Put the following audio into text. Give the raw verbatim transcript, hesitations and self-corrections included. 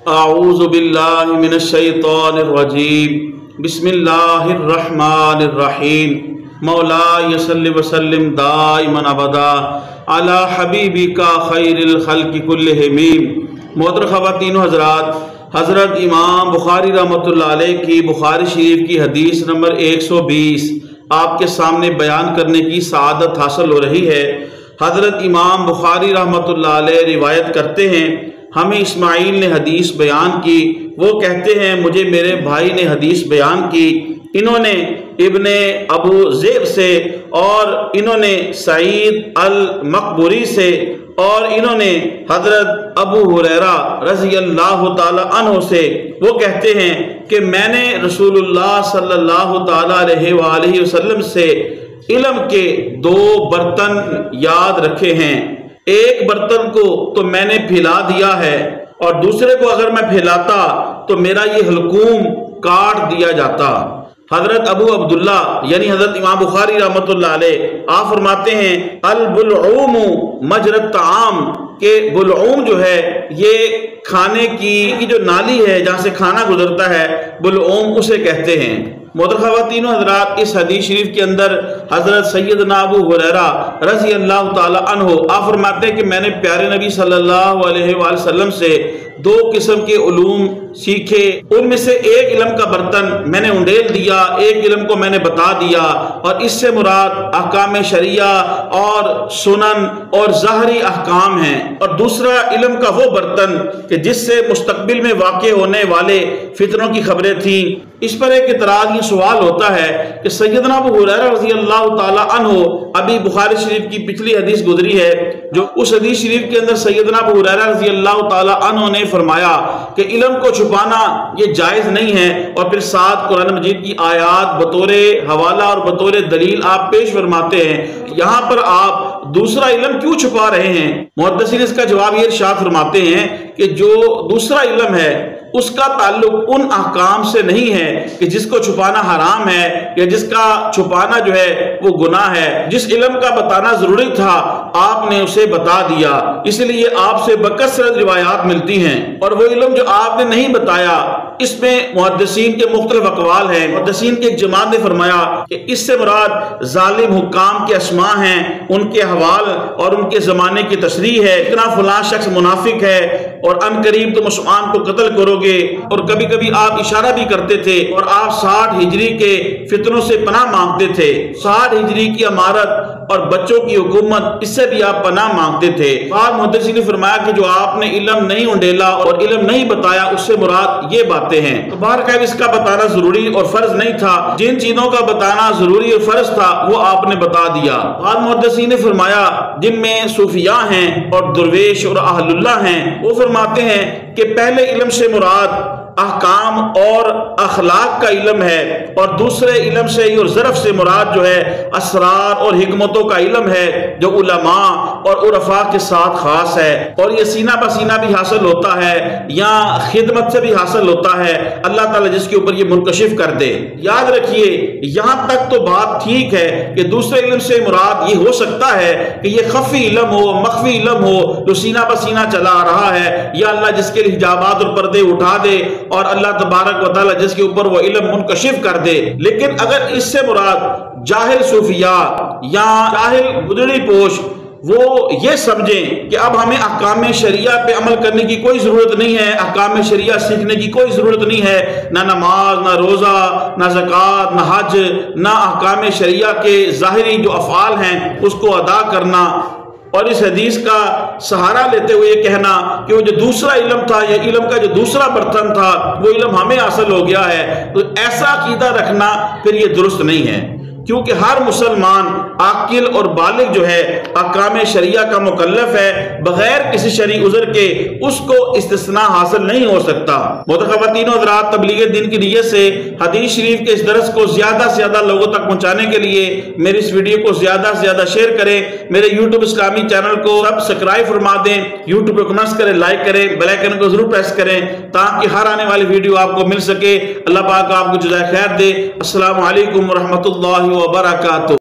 अऊज़ु बिल्लाहि मिनश शैतानिर रजीम। बिस्मिल्लाहिर्रहमानिर्रहीम। मौलाय सल्लि व सल्लिम दाइमन अबदा अला हबीबिका खैरिल खल्क़ि कुल्लिहिम। मोहतरम ख़वातीन हज़रात, हज़रत इमाम बुखारी रहमतुल्लाह अलैह की बुखारी शरीफ की हदीस नंबर एक सौ बीस आपके सामने बयान करने की सआदत हासिल हो रही है। हज़रत इमाम बुखारी रहमतुल्लाह अलैह रिवायत करते हैं, हमें इस्माइल ने हदीस बयान की। वो कहते हैं, मुझे मेरे भाई ने हदीस बयान की। इन्होंने इब्ने अबू ज़ेब से और इन्होंने सईद अल मकबूरी से और इन्होंने हज़रत अबू हुरैरा रज़ी अल्लाह ताला अन्हु से। वो कहते हैं कि मैंने रसूलुल्लाह सल्लल्लाहु ताला अलैहि वसल्लम से इल्म के दो बर्तन याद रखे हैं। एक बर्तन को तो मैंने फैला दिया है और दूसरे को अगर मैं फैलाता तो मेरा ये हलकूम काट दिया जाता। हजरत अबू अब्दुल्ला यानी हजरत इमाम बुखारी रहमतुल्लाह अलैह आप फरमाते हैं, अल बुलऊम मजरत ताम के बुलऊम जो है ये खाने की जो नाली है जहाँ से खाना गुजरता है, बुलऊम उसे कहते हैं। मोहतरम ख़वातीन हज़रात, इस हदीस शरीफ के अंदर हज़रत सैयदना अबू हुरैरा रज़ी अल्लाह ताला अन्हु आप फरमाते हैं कि मैंने प्यारे नबी सल्लल्लाहु अलैहि वसल्लम से दो किस्म के उलूम सीखे। उनमें से एक इल्म का बर्तन मैंने उंडेल दिया, एक इल्म को मैंने बता दिया, और इससे मुराद अहकाम शरिया और सुनन और ज़ाहरी अहकाम हैं। और दूसरा इल्म का वो बर्तन कि जिससे मुस्तकबिल में वाक़े होने वाले फितनों की खबरें थीं। इस पर एक इतराज़, ये सवाल होता है कि सैयदना अबू हुरैरा रज़ी अल्लाह ताला अन्हु, अभी बुखारी शरीफ की पिछली हदीस गुजरी है, जो उस हदीस शरीफ के अंदर सैयदना अबू हुरैरा रज़ी अल्लाह ताला अन्हु ने फरमाया कि इल्म को छुपाना ये जायज़ नहीं है, और फिर साथ कुरान मजीद की आयात बतौरे हवाला और बतौरे दलील आप पेश फरमाते हैं। यहाँ पर आप दूसरा इल्म क्यों छुपा रहे हैं? मुहद्दिसीन इसका जवाब ये इरशाद फरमाते हैं कि जो दूसरा इल्म है उसका ताल्लुक उन अहकाम से नहीं है कि जिसको छुपाना हराम है या जिसका छुपाना जो है वो गुनाह है। जिस इल्म का बताना जरूरी था आपने उसे बता दिया, इसलिए आपसे बकसरत रिवायात मिलती हैं। और वो इल्म जो आपने नहीं बताया इसमें मुहद्दिसीन के मुख्तलिफ अक़वाल हैं। मुहद्दिसीन के एक जमात ने फरमाया कि इससे मुराद जालिम हुक्काम के अस्मा हैं, उनके हवाल और उनके ज़माने की तशरीह है। इतना फलां शख्स मुनाफिक है और अनकरीब तो मुसलमान को कत्ल करोगे। और कभी कभी आप इशारा भी करते थे और आप साठ हिजरी के फितनों से पनाह मांगते थे। साठ हिजरी की अमारत और बच्चों की हुकूमत, इससे भी आप पनाह मांगते थे। बाद मुहद्दिसीन ने फरमाया कि जो आपने इल्म नहीं उंडेला और इल्म नहीं बताया उससे मुराद ये बातें हैं। तो बहरकैफ इसका बताना जरूरी और फर्ज नहीं था। जिन चीजों का बताना जरूरी और फर्ज था वो आपने बता दिया। बाद मुहद्दिसीन ने फरमाया, जिनमें सूफिया हैं और दुर्वेश और अहलुल्लाह हैं, वो फरमाते हैं कि पहले इल्म से मुराद अहकाम और अखलाक का इल्म है, और दूसरे इल्म से और ज़रफ़ से मुराद जो है असरार और हिकमतों का इल्म है, जो उलमा और उरफा के साथ खास है। और ये सीना बसीना भी हासिल होता है या खिदमत से भी हासिल होता है, अल्लाह ताला जिसके ऊपर ये मुनकशिफ कर दे। याद रखिए, यहाँ तक तो बात ठीक है कि दूसरे इल्म से मुराद ये हो सकता है कि ये खफी इल्म हो, मख्फी इल्म हो, जो सीना बसीना चला आ रहा है, या अल्लाह जिसके लिए हिजाबात और पर्दे उठा दे और अल्लाह तबारक व तआला जिसके ऊपर वो इल्म मुनकशिफ कर दे। लेकिन अगर इससे मुराद जाहिल सूफिया या जाहिल गुदड़ी पोश वो ये समझें कि अब हमें अहकाम शरिया पे अमल करने की कोई ज़रूरत नहीं है, अहकाम शरिया सीखने की कोई ज़रूरत नहीं है, ना नमाज, ना रोज़ा, ना ज़कात, ना हज, ना अहकाम शरिया के ज़ाहिरी जो अफ़आल हैं उसको अदा करना, और इस हदीस का सहारा लेते हुए कहना कि वो जो दूसरा इल्म था, ये इल्म का जो दूसरा बर्तन था वो इल्म हमें हासिल हो गया है, तो ऐसा अकीदा रखना फिर ये दुरुस्त नहीं है। क्योंकि हर मुसलमान आकिल और बालिग जो है अहकाम शरिया का मुकल्लफ है, बगैर किसी शरई उज़र के उसको इस्तिस्ना हासिल नहीं हो सकता। मोहतरम ख़वातीन और हज़रात, तबलीग दीन की नीयत से हदीस शरीफ के इस दरस को ज़्यादा से ज़्यादा लोगों तक पहुँचाने के लिए मेरी इस वीडियो को ज़्यादा से ज़्यादा शेयर करें। मेरे यूट्यूब इस्लामी चैनल को सब्सक्राइब फरमा दें, यूट्यूब पर कमेंट्स करें, लाइक करें, बेल आइकन को जरूर प्रेस करें ताकि हर आने वाली वीडियो आपको मिल सके। अल्लाह पाक आपको जज़ाए खैर दे। अस्सलामु अलैकुम व रहमतुल्लाहि व बरकातुहू।